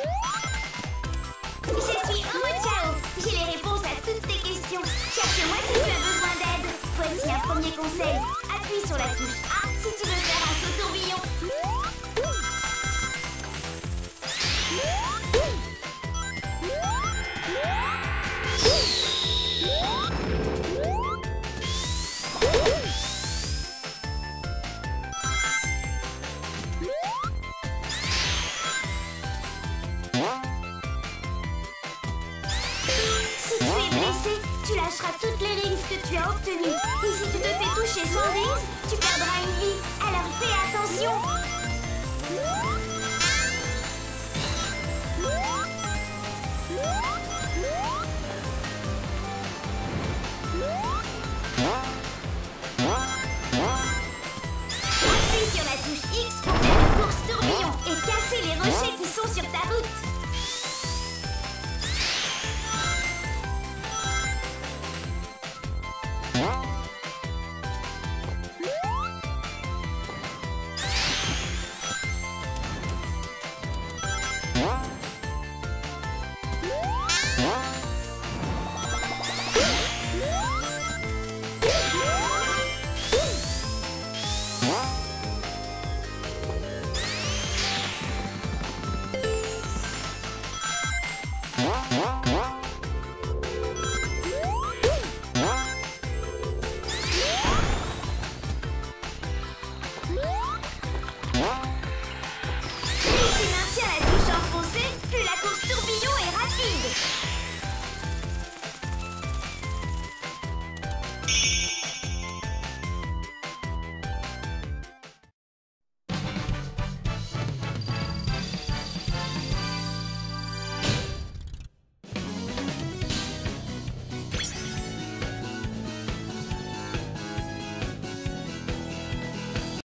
Je suis Omochao. J'ai les réponses à toutes tes questions. Cherche-moi si tu as besoin d'aide. Voici un premier conseil. Appuie sur la touche A si tu veux faire un saut tourbillon. Si tu es blessé, tu lâcheras toutes les rings que tu as obtenues. Et si tu te fais toucher sans rings, tu perdras une vie. Alors fais attention. Appuie sur la touche X pour faire une course tourbillon et casser les rochers qui sont sur ta route.